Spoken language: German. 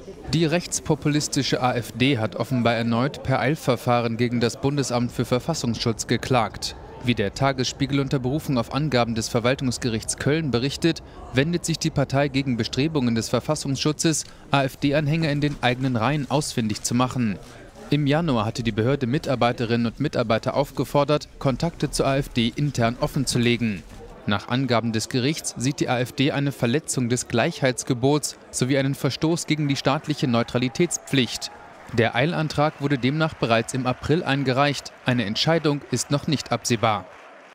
Die rechtspopulistische AfD hat offenbar erneut per Eilverfahren gegen das Bundesamt für Verfassungsschutz geklagt. Wie der Tagesspiegel unter Berufung auf Angaben des Verwaltungsgerichts Köln berichtet, wendet sich die Partei gegen Bestrebungen des Verfassungsschutzes, AfD-Anhänger in den eigenen Reihen ausfindig zu machen. Im Januar hatte die Behörde Mitarbeiterinnen und Mitarbeiter aufgefordert, Kontakte zur AfD intern offenzulegen. Nach Angaben des Gerichts sieht die AfD eine Verletzung des Gleichheitsgebots sowie einen Verstoß gegen die staatliche Neutralitätspflicht. Der Eilantrag wurde demnach bereits im April eingereicht. Eine Entscheidung ist noch nicht absehbar.